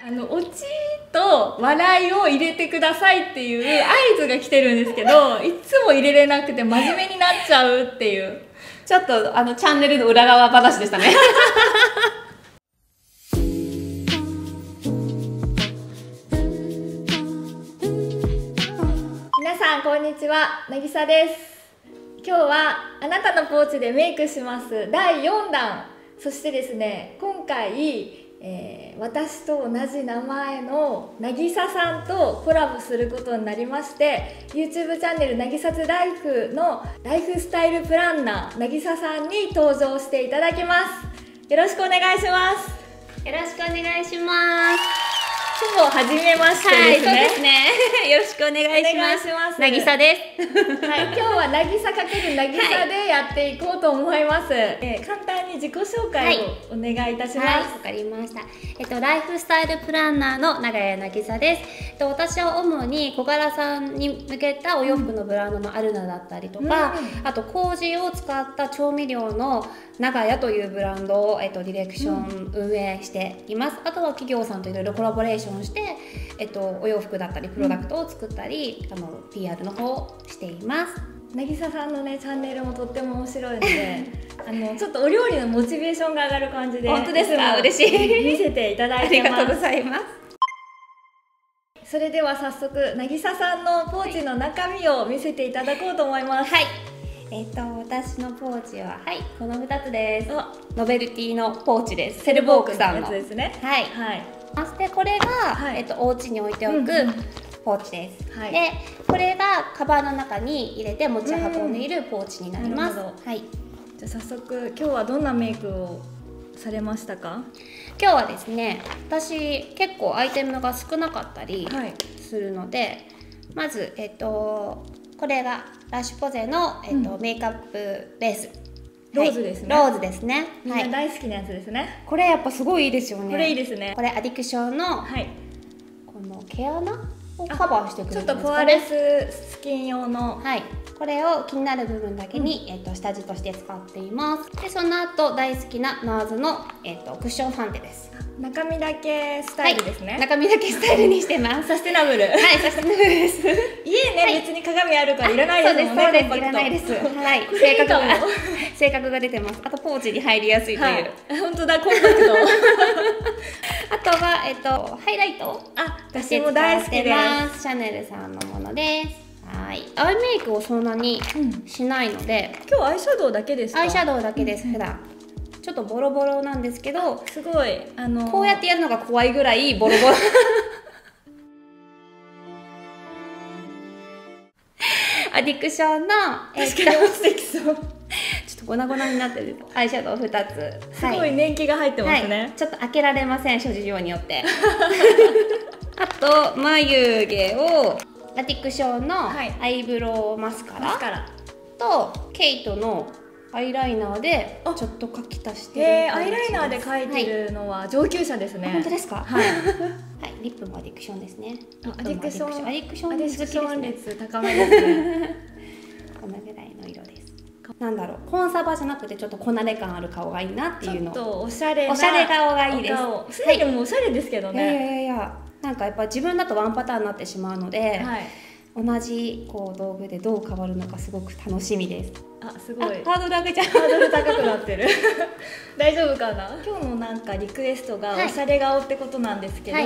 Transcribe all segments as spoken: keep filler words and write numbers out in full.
あのオチと笑いを入れてくださいっていう合図が来てるんですけど、いつも入れれなくて真面目になっちゃうっていう、 ちょっとあのチャンネルの裏側話でしたね。 皆さんこんにちは、なぎさです。今日はあなたのポーチでメイクしますだいよんだん、そしてですね、今回えー、私と同じ名前のなぎささんとコラボすることになりまして、 YouTube チャンネルなぎさつライフのライフスタイルプランナーなぎささんに登場していただきます。よろしくお願いします。 よろしくお願いします。 ほぼ初めましてですね。 はい、そうですね。よろしくお願いします。 ますなぎさです。 はい、今日はなぎさ×なぎさでやっていこうと思います。はい、えー、簡単に自己紹介をお願いいたします。 はい、わ、はい、かりました。えっとライフスタイルプランナーの長谷なぎさです。えっと私は主に小柄さんに向けたお洋服のブランドのアルナだったりとか、うん、あと麹を使った調味料の長屋というブランドを、えっと、ディレクション運営しています。うん、あとは企業さんといろいろコラボレーションして、えっと、お洋服だったりプロダクトを作ったり、うん、あの ピーアール の方をしています。 なぎささんのねチャンネルもとっても面白いのであのちょっとお料理のモチベーションが上がる感じで、 本当ですか？嬉しい。 見せていただいてます。 ありがとうございます。 それでは早速なぎささんのポーチの中身を見せていただこうと思います。 はい、えっと私のポーチは、はい、このふたつです。ノベルティのポーチです。セルボークさんのやつですね。 はい、はい、そしてこれが、はい、えっとお家に置いておく、うんうん、ポーチです。はい、でこれがカバンの中に入れて持ち運んでいるポーチになります。はい、 じゃあ早速今日はどんなメイクをされましたか？ 今日はですね、私結構アイテムが少なかったりするので、はい、まずえっとこれがラッシュポゼの、えっとうん、メイクアップベース、 ローズですね。 はい、ローズですね。 みんな大好きなやつですね。はい、 これやっぱすごいいいですよね。 これいいですね。 これアディクションの、はい、この毛穴をカバーしてくれるんですかね。 ちょっとポアレススキン用の、 はい、これを気になる部分だけに、うん、えっと下地として使っています。でその後大好きなナーズの、えっとクッションファンデです。 中身だけスタイルですね。はい、 中身だけスタイルにしてます。 サステナブル。はい、 サステナブルです。 家ね、はい、別に鏡あるからいらないですもんね。 そうです、いらないです。はい、性格が性格が出てます。あとポーチに入りやすいという。はい、 本当だ、コンパクト。 あとはえっとハイライト。 あ、私も大好きです。 シャネルさんのものです。はい、アイメイクをそんなにしないので、 うん、今日アイシャドウだけですか？ アイシャドウだけです、普段。ちょっとボロボロなんですけど、 すごい、あのー、 こうやってやるのが怖いぐらいボロボロ。アディクションの、 えー、確かに落ちてきそう。 ちょっと粉々になってるアイシャドウふたつ。 すごい年季が入ってますね。 はい、ちょっと開けられません、諸事情によって。あと眉毛をアディクションのアイブロウマスカラ、はい、とケイトのアイライナーでちょっと描き足してる。 えー、アイライナーで描いてるのは上級者ですね。 本当ですか？はい。はい、リップもアディクションですね。 アディクション、 アディクション率高めですね。 このぐらいの色です。なんだろう、コンサバじゃなくてちょっとこなれ感ある顔がいいなっていうの。 ちょっとおしゃれなおしゃれ顔がいいです。 すでにもおしゃれですけどね。 いやいやいや、なんかやっぱ自分だとワンパターンになってしまうので。はい、同じこう道具でどう変わるのかすごく楽しみです。 あ、すごい。 ハードル上げちゃう。 ハードル高くなってる。大丈夫かな。今日のなんかリクエストがおしゃれ顔ってことなんですけど、はい、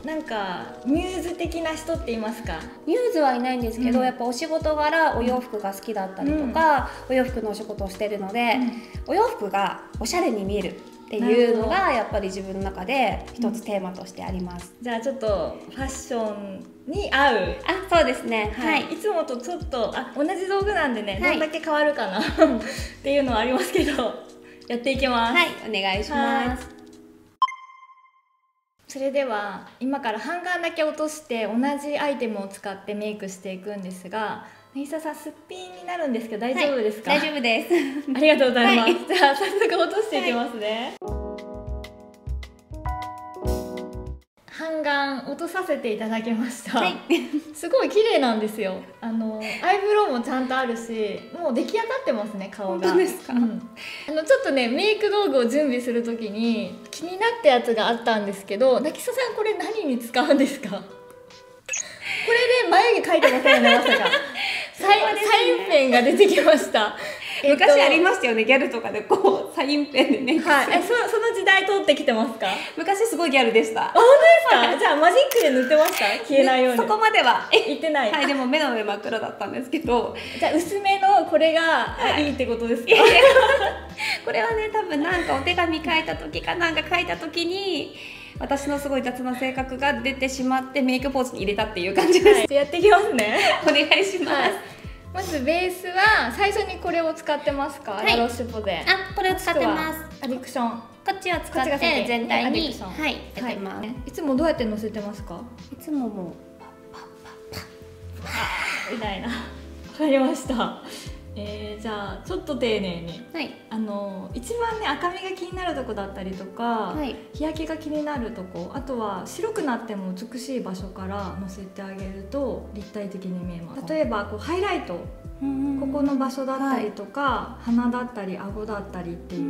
なんかミューズ的な人っていますか？ ミューズはいないんですけど、うん、やっぱお仕事柄お洋服が好きだったりとか、うん、お洋服のお仕事をしてるので、うん、お洋服がおしゃれに見えるっていうのがやっぱり自分の中で一つテーマとしてあります。 うん、じゃあちょっとファッションに合う。 あ、そうですね。はい。 いつもとちょっとあ同じ道具なんでね、はい、どんだけ変わるかなっていうのはありますけど、やっていきます。 はい、お願いします。 それでは今から半眼だけ落として同じアイテムを使ってメイクしていくんですが、なぎささんすっぴんになるんですけど大丈夫ですか？ はい、大丈夫です。 ありがとうございます。はい、じゃあ早速落としていきますね。は半眼落とさせていただきました、 はい、 すごい綺麗なんですよ。あのアイブロウもちゃんとあるし、もう出来上がってますね、顔が。 本当ですか？ うん、あのちょっとねメイク道具を準備する時に気になったやつがあったんですけど、渚さんこれ何に使うんですか？これで眉毛描いてませんよね、まさか。サイン、サインペンが出てきました。 えっと、昔ありましたよね、ギャルとかでこうサインペンでね。 はい、え、そその時代通ってきてますか？ 昔すごいギャルでした。 あ、本当ですか？じゃあマジックで塗ってました？消えないように。 そこまでは言ってない。 はい、でも目の上真っ黒だったんですけど。 じゃあ薄めのこれが、はい、いいってことですか？ これはね、多分なんかお手紙書いた時かなんか書いた時に私のすごい雑な性格が出てしまってメイクポーチに入れたっていう感じです。 はい、やっていきますね。 お願いします。はい、 まずベースは最初にこれを使ってますか？はい、ラロッシュポゼ。 あ、これを使ってます。 アディクション。 こっちを使って全体に、はい、やってます、はい。 いつもどうやってのせてますか？ いつももうパッパッパッパッみたいな。わかりました。えー、じゃあちょっと丁寧に、 はい、 あの一番ね赤みが気になるとこだったりとか、はい、日焼けが気になるとこ、あとは白くなっても美しい場所からのせてあげると立体的に見えます。例えばこうハイライト、ここの場所だったりとか、はい、鼻だったり顎だったりっていう、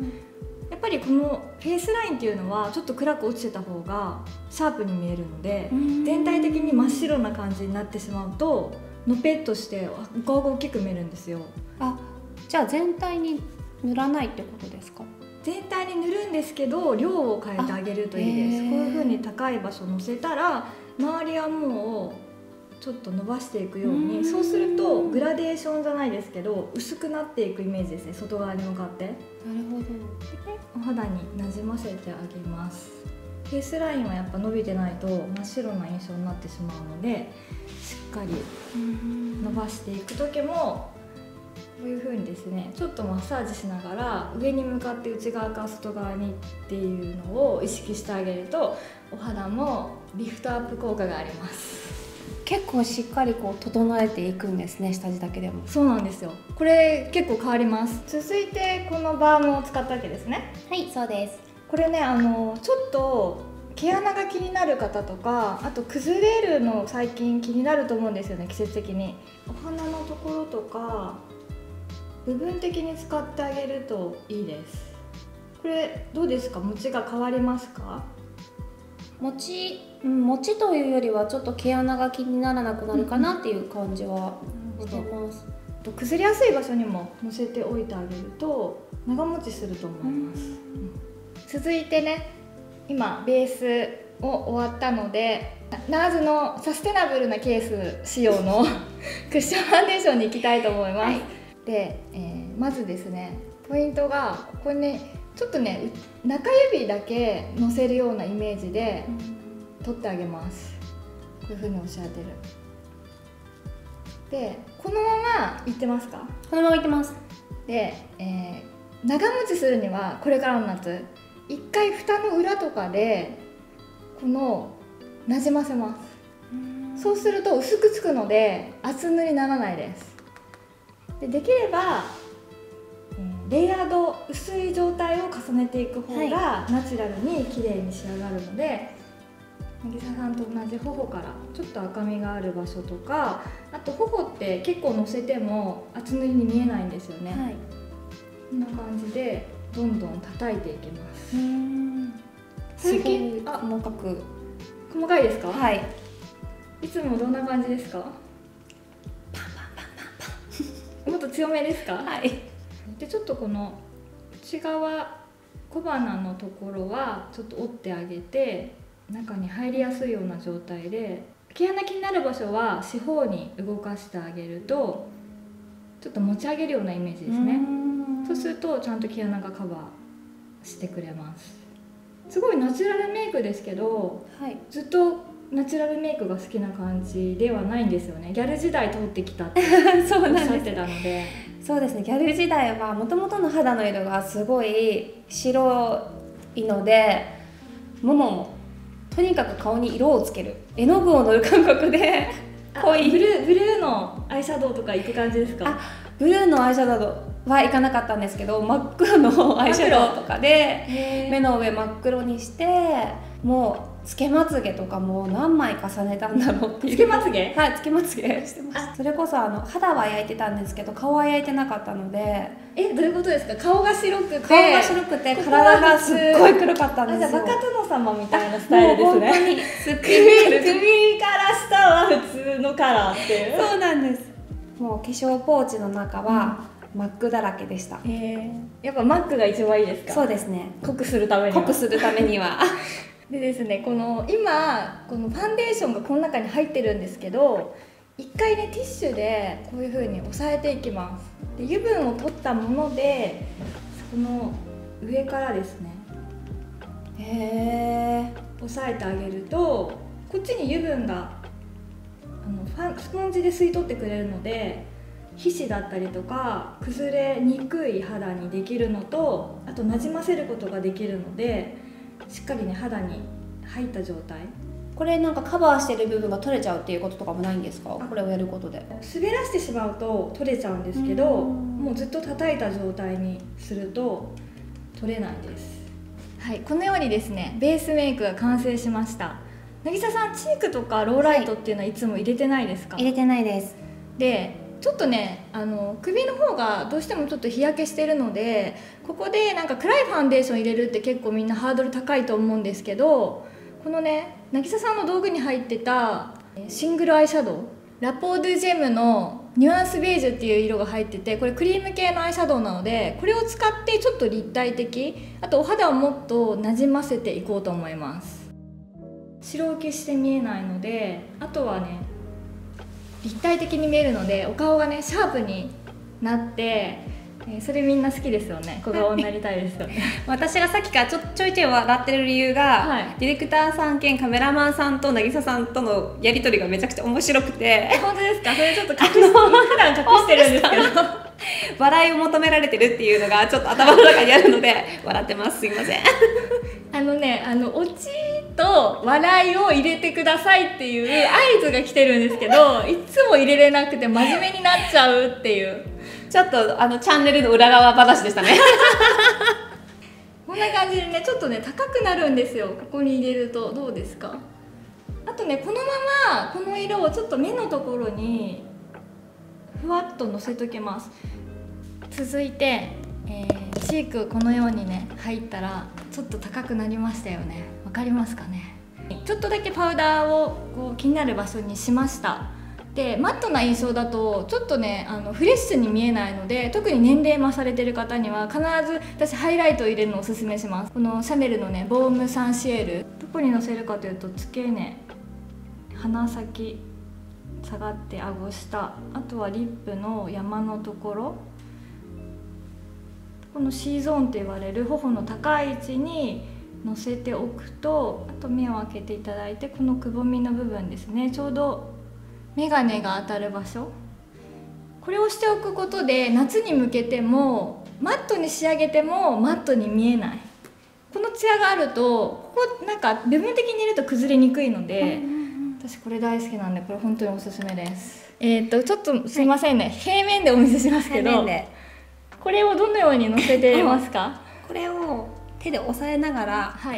やっぱりこのフェイスラインっていうのはちょっと暗く落ちてた方がシャープに見えるので、全体的に真っ白な感じになってしまうとのぺっとしてお顔が大きく見えるんですよ。 あ、じゃあ全体に塗らないってことですか？ 全体に塗るんですけど量を変えてあげるといいです。こういう風に高い場所乗せたら周りはもうちょっと伸ばしていくように、そうするとグラデーションじゃないですけど薄くなっていくイメージですね、外側に向かって。なるほど。でお肌になじませてあげます。フェイスラインはやっぱ伸びてないと真っ白な印象になってしまうので、しっかり伸ばしていく時もこういう風にですね、ちょっとマッサージしながら上に向かって内側から外側にっていうのを意識してあげるとお肌もリフトアップ効果があります。 結構しっかりこう整えていくんですね、下地だけでも。 そうなんですよ。これ結構変わります。続いてこのバームを使ったわけですね。 はい、そうです。 これね、あのちょっと毛穴が気になる方とか、あと崩れるの最近気になると思うんですよね、季節的に。お花のところとか部分的に使ってあげるといいです。これどうですか？持ちが変わりますか？ 持ち、うん、持ちというよりはちょっと毛穴が気にならなくなるかなっていう感じはしてます。 うん、崩れやすい場所にも乗せておいてあげると長持ちすると思います。うん、続いてね、今ベースを終わったので、ナーズのサステナブルなケース仕様のクッションファンデーションに行きたいと思います。はい、で、えー、まずですね、ポイントがここにね、ちょっとね中指だけのせるようなイメージで取ってあげます。こういう風に押し当てる。で、このままいってますか？ このままいってます。 で、えー、長持ちするにはこれからの夏一回蓋の裏とかでこのなじませます。そうすると薄くつくので厚塗りにならないです。で、できればレイヤード薄い状態を重ねていく方がナチュラルに綺麗に仕上がるので、渚さんと同じ頬からちょっと赤みがある場所とか、あと頬って結構のせても厚塗りに見えないんですよね。はい、こんな感じでどんどん叩いていきます。最近あ細かく細かいですか？ はい。 いつもどんな感じですか？ パンパンパンパンパン。 もっと強めですか？ はい。 で、ちょっとこの内側小鼻のところはちょっと折ってあげて中に入りやすいような状態で、毛穴気になる場所は四方に動かしてあげるとちょっと持ち上げるようなイメージですね。そうするとちゃんと毛穴がカバーしてくれます。すごいナチュラルメイクですけど、はい、ずっとナチュラルメイクが好きな感じではないんですよね。ギャル時代通ってきたってそうおっしゃってたので。 そうですね、ギャル時代はもともとの肌の色がすごい白いので、もももとにかく顔に色をつける、絵の具を塗る感覚で濃いブルー、ブルーのアイシャドウとかいく感じですか？ あ、ブルーのアイシャドウはいかなかったんですけど、真っ黒のアイシャドウとかで目の上真っ黒にして、もつけまつげとかも何枚重ねたんだろうっていう。 つけまつげ？ はい、つけまつげしてました。それこそあの肌は焼いてたんですけど顔は焼いてなかったので。 え、どういうことですか？顔が白くて顔が白くて体がすっごい黒かったんですよ。 あ、じゃあバカ殿様みたいなスタイルですね。 本当にすっぴん首首から下は普通のカラーっていう。 そうなんです。もう化粧ポーチの中はマックだらけでした。 へえ。やっぱマックが一番いいですか？ そうですね。 濃くするためには。 濃くするためには。 でですね、この今このファンデーションがこの中に入ってるんですけど、一回ねティッシュでこういう風に押さえていきます。で油分を取ったものでこの上からですね、へえ、押さえてあげるとこっちに油分があのファンスポンジで吸い取ってくれるので、皮脂だったりとか崩れにくい肌にできるのと、あとなじませることができるのでしっかりね肌に入った状態。 これなんかカバーしてる部分が取れちゃうっていうこととかもないんですか？これをやることで滑らしてしまうと取れちゃうんですけど、もうずっと叩いた状態にすると取れないです。はい、このようにですねベースメイクが完成しました。渚さん、チークとかローライトっていうのはいつも入れてないですか？ 入れてないです。 でちょっとね、あの首の方がどうしてもちょっと日焼けしてるので、ここでなんか暗いファンデーション入れるって結構みんなハードル高いと思うんですけど、このね渚さんの道具に入ってたシングルアイシャドウ、ラポードゥジェムのニュアンスベージュっていう色が入ってて、これクリーム系のアイシャドウなので、これを使ってちょっと立体的、あとお肌をもっとなじませていこうと思います。白浮きして見えないので、あとはね立体的に見えるのでお顔がねシャープになって、えー、それみんな好きですよね。小顔になりたいですよね。 私がさっきからちょちょいちょい笑ってる理由が、はい、ディレクターさん兼カメラマンさんと渚さんとのやり取りがめちゃくちゃ面白くて。 本当ですか？それちょっと隠し普段隠してるんですけど笑いを求められてるっていうのがちょっと頭の中にあるので笑ってます。すいません。 あのね、あのオチと笑いを入れてくださいっていう合図が来てるんですけど、いつも入れれなくて真面目になっちゃうっていう、 ちょっとあのチャンネルの裏側話でしたね。 こんな感じでねちょっとね高くなるんですよ。ここに入れるとどうですか？あとねこのままこの色をちょっと目のところにふわっとのせときます。続いて、えー、チークこのようにね入ったらちょっと高くなりましたよね。わかりますかね？ちょっとだけパウダーをこう気になる場所にしました。でマットな印象だとちょっとねあのフレッシュに見えないので、特に年齢増されてる方には必ず私ハイライトを入れるのをおすすめします。このシャネルのねボームサンシエル、どこにのせるかというと付け根、鼻先下がって顎下、あとはリップの山のところ、この C ゾーンと言われる頬の高い位置にのせておくと、あと目を開けていただいてこのくぼみの部分ですね、ちょうどメガネが当たる場所、これをしておくことで夏に向けてもマットに仕上げてもマットに見えない、このツヤがあるとここなんか部分的に入れると崩れにくいので、私これ大好きなんでこれ本当におすすめです。えー、っとちょっとすいませんね、はい、平面でお見せしますけど、これをどのようにのせていますか？ これを手で押さえながら、 はい、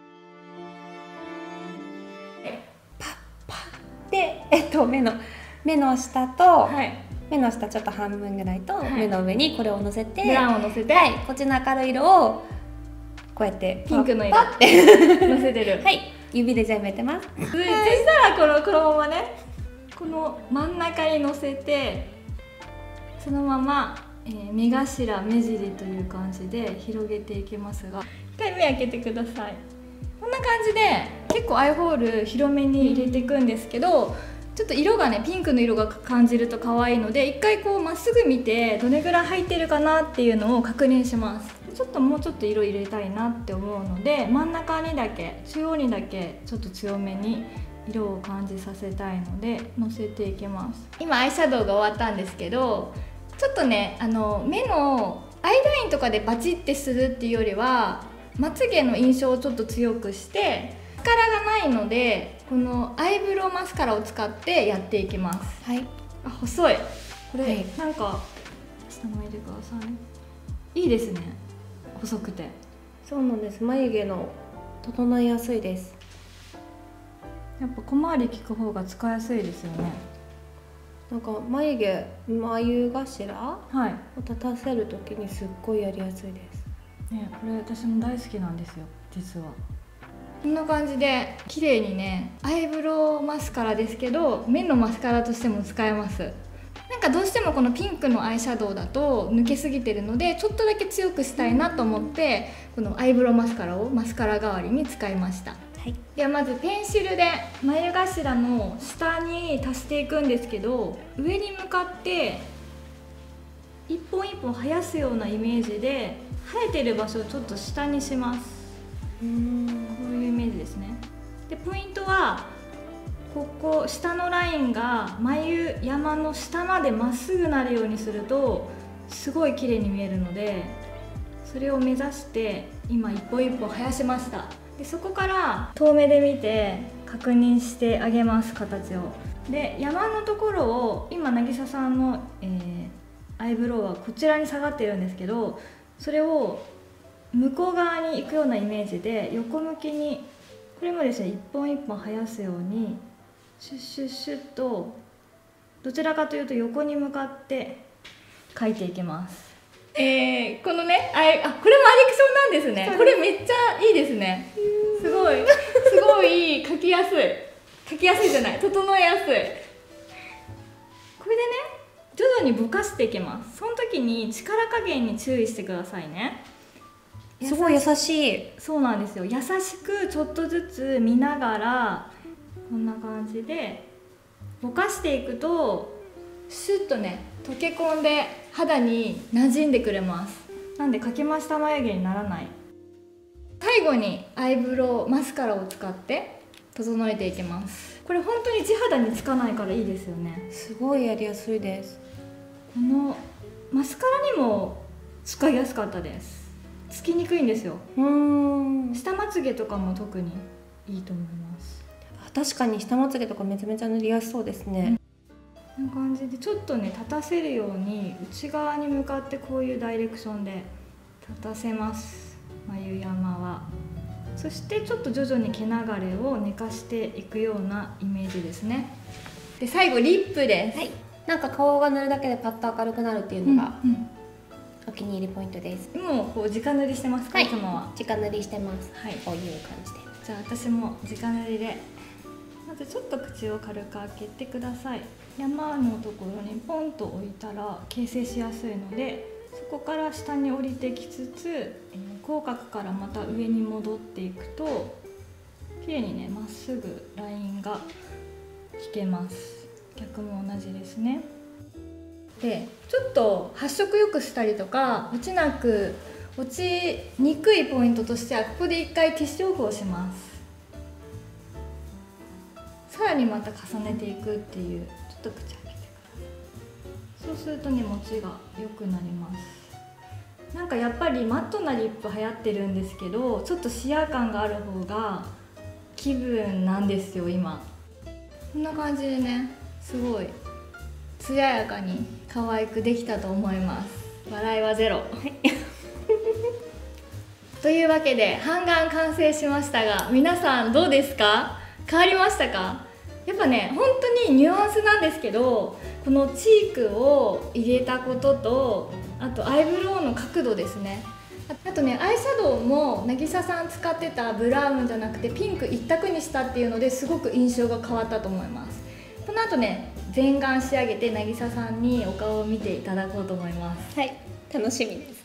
パッパッで、えっと、目の目の下と、はい、目の下ちょっと半分ぐらいと、はい、目の上にこれをのせて、 ブラウンをのせて、 はい、こっちの明るい色をこうやってピンクの色ってのせてる。 はい、指で全部やってます。 そしたらこのこのままね、この真ん中にのせて、そのまま、えー、目頭目尻という感じで広げていきますが、一回目開けてください。こんな感じで結構アイホール広めに入れていくんですけど、ちょっと色がねピンクの色が感じると可愛いので、一回こうまっすぐ見てどれぐらい入ってるかなっていうのを確認します。ちょっともうちょっと色入れたいなって思うので、真ん中にだけ中央にだけちょっと強めに色を感じさせたいのでのせていきます。今アイシャドウが終わったんですけど、ちょっとねあの目のアイラインとかでバチッてするっていうよりは、まつげの印象をちょっと強くしてマスカラがないので、このアイブロウマスカラを使ってやっていきます。はい、あ、細いこれ、はい、なんか下向いてください。いいですね、細くて。 そうなんです、眉毛の整いやすいです。 やっぱ小回り効く方が使いやすいですよね。 なんか眉毛眉頭はい、 を立たせる時にすっごいやりやすいです、 ね、これ私も大好きなんですよ実は。こんな感じで綺麗にね、アイブロウマスカラですけど目のマスカラとしても使えます。なんかどうしてもこのピンクのアイシャドウだと抜けすぎてるので、ちょっとだけ強くしたいなと思ってこのアイブロウマスカラをマスカラ代わりに使いました。はい、ではまずペンシルで眉頭の下に足していくんですけど、上に向かって一本一本生やすようなイメージで生えてる場所をちょっと下にします。うーん、こういうイメージですね。でポイントはここ下のラインが眉山の下までまっすぐなるようにするとすごい綺麗に見えるので、それを目指して今一本一本生やしました。でそこから遠目で見て確認してあげます、形を。で山のところを今渚さんの、えー、アイブロウはこちらに下がってるんですけど、それを向こう側に行くようなイメージで横向きに、これもですね一本一本生やすようにシュッシュッシュッと、どちらかというと横に向かって描いていきます。えー、このね、あいあこれもアディクションなんですね。これめっちゃいいですね。すごいすごい描きやすい描きやすいじゃない整えやすい。これでね徐々にぼかしていきます。その時に力加減に注意してくださいね。 すごい優しい。 そうなんですよ。優しくちょっとずつ見ながらこんな感じでぼかしていくとシュッとね溶け込んで肌に馴染んでくれます。なんでかきました眉毛にならない。最後にアイブロウマスカラを使って整えていきます。これ本当に地肌につかないからいいですよね。 すごいやりやすいです。 このマスカラにも使いやすかったです。つきにくいんですよ。うーん、下まつげとかも特にいいと思います。 確かに下まつげとかめちゃめちゃ塗りやすそうですね。 こんな感じでちょっとね立たせるように内側に向かってこういうダイレクションで立たせます、眉山は。そしてちょっと徐々に毛流れを寝かしていくようなイメージですね。で最後リップです。はい、 なんか顔が塗るだけでパッと明るくなるっていうのが、うんうん、お気に入りポイントです。 もうこう直塗りしてますか？ はい、 いつもは直塗りしてます。 はい、 こういう感じで。 じゃあ私も直塗りでまずちょっと口を軽く開けてください。山のところにポンと置いたら形成しやすいので、そこから下に降りてきつつ、えー、口角からまた上に戻っていくと綺麗にねまっすぐラインが引けます。逆も同じですね。でちょっと発色よくしたりとか落ちなく落ちにくいポイントとしてはここで一回ティッシュオフをします。さらにまた重ねていくっていう、ちょっと口開けてください。そうするとね持ちが良くなります。なんかやっぱりマットなリップ流行ってるんですけど、ちょっとシアー感がある方が気分なんですよ今。こんな感じでねすごい艶やかに可愛くできたと思います。笑いはゼロ、はいというわけで半眼完成しましたが、皆さんどうですか？変わりましたか？やっぱね本当にニュアンスなんですけど、このチークを入れたことと、あとアイブロウの角度ですね。あとねアイシャドウも渚さん使ってたブラウンじゃなくてピンク一択にしたっていうのですごく印象が変わったと思います。この後ね全眼仕上げて渚さんにお顔を見ていただこうと思います。 はい、楽しみです。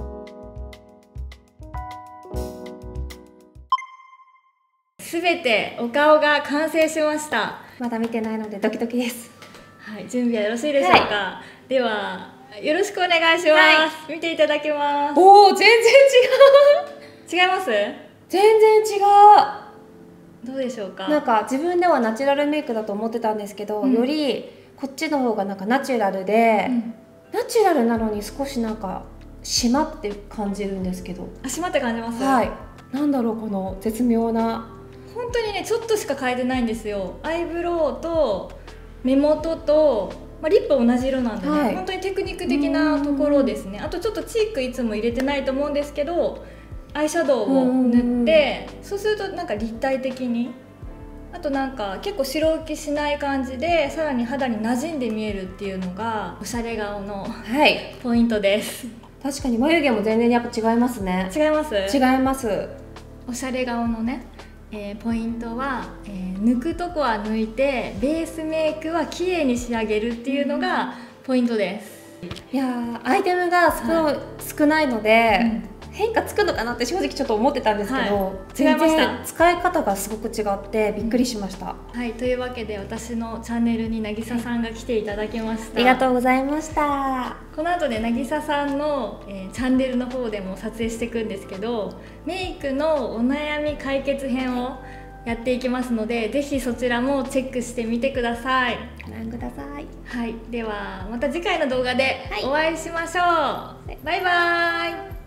すべてお顔が完成しました。 まだ見てないのでドキドキです。 はい、準備はよろしいでしょうか？はい、ではよろしくお願いします。はい、見ていただきます。 おお、全然違う。違います？ 全然違う。どうでしょうか？ なんか自分ではナチュラルメイクだと思ってたんですけど、うん、よりこっちの方がなんかナチュラルで、うん、ナチュラルなのに少しなんか締まって感じるんですけど。 あ、締まって感じます？ はい。なんだろうこの絶妙な。 本当にねちょっとしか変えてないんですよ。アイブロウと目元と、まあ、リップ同じ色なんでね、はい、本当にテクニック的なところですね。あとちょっとチークいつも入れてないと思うんですけど、アイシャドウを塗って、そうするとなんか立体的にあとなんか結構白浮きしない感じでさらに肌に馴染んで見えるっていうのがおしゃれ顔のはいポイントです。 確かに眉毛も全然やっぱ違いますね。 違います違います。 おしゃれ顔のね、えー、ポイントは、えー、抜くとこは抜いてベースメイクは綺麗に仕上げるっていうのがポイントです。 いやーアイテムが少,、はい、少ないので、うん変化つくのかなって正直ちょっと思ってたんですけど、はい、違いました。使い方がすごく違ってびっくりしました、 うん、はいというわけで私のチャンネルになぎささんが来ていただきました。 ありがとうございました。 この後でなぎささんの、えー、チャンネルの方でも撮影していくんですけどメイクのお悩み解決編をやっていきますのでぜひそちらもチェックしてみてください。 ご覧ください。 はいではまた次回の動画でお会いしましょう、はい、バイバーイ。